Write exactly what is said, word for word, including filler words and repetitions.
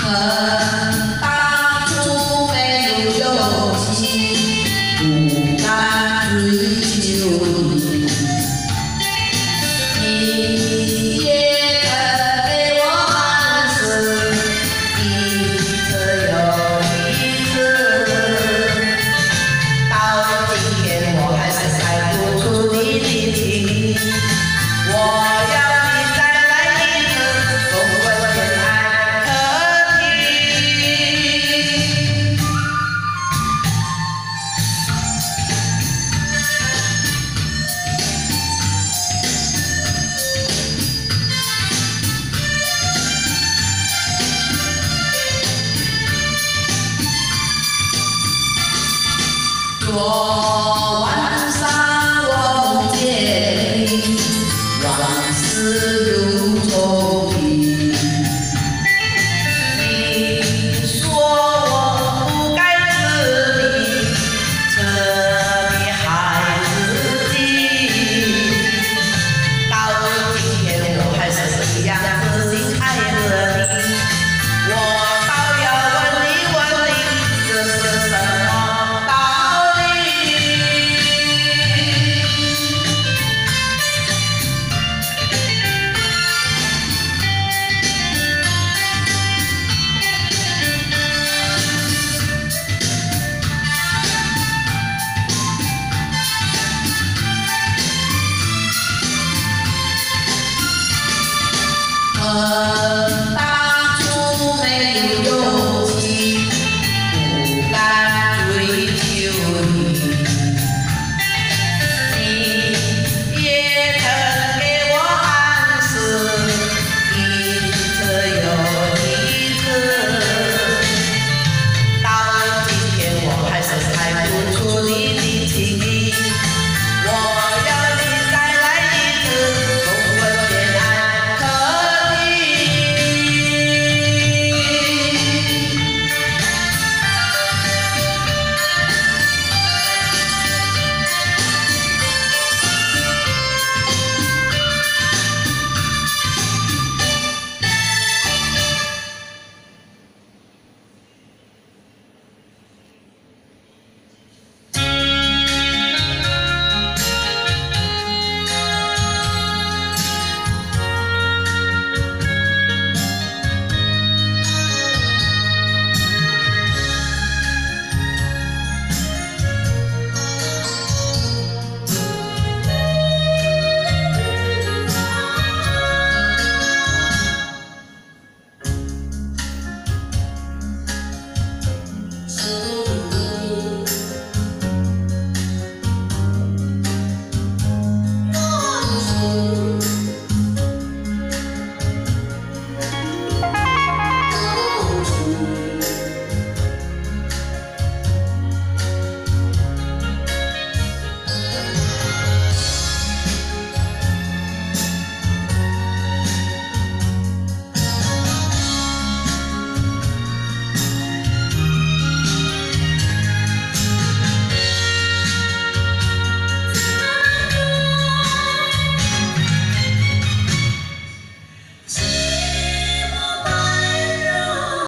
恨当初没有勇气，不敢追求你。你也曾对我暗示，一次又一次，到今天我还是猜不出你的情。我。 昨晚上我梦见你，往事又重提。你说我不该是你这的孩子气，到今天我还是一样痴心爱着你。我倒要问你问你，这是什么道理？ 呃。